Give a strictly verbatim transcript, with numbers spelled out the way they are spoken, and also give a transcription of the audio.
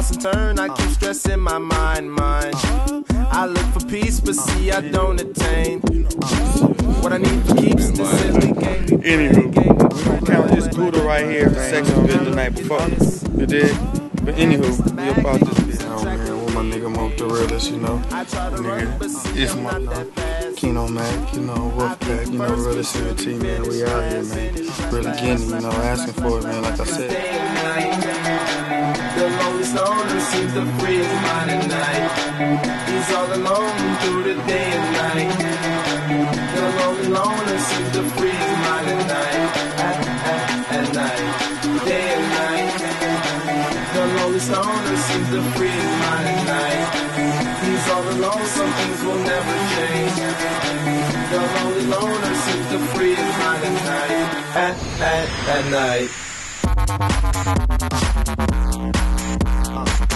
twist and turn, I keep stressing my mind, mind. I look for peace, but see I don't attain. What I need for keeps the silly game. Anywho, we gonna count this Gouda right here for section bit the night before. You did? But anywho, we about this bit. Oh man, with my nigga Moke the realest, you know. Nigga, it's my uh, Keno Mac, you know, Wolfpack, you know, realest in the team, man. We out here, man. Really getting, you know, asking for it, man, like I said. The loneliest loner seems to free his mind at night. He's all alone through the day and night. The lonely loner seems to free his mind at night. At, at, at night, day and night. The loneliest loner seems to free his mind at night. He's all alone, some things will never change. The lonely loner seems to free his mind at night. At, at, at night. Uh.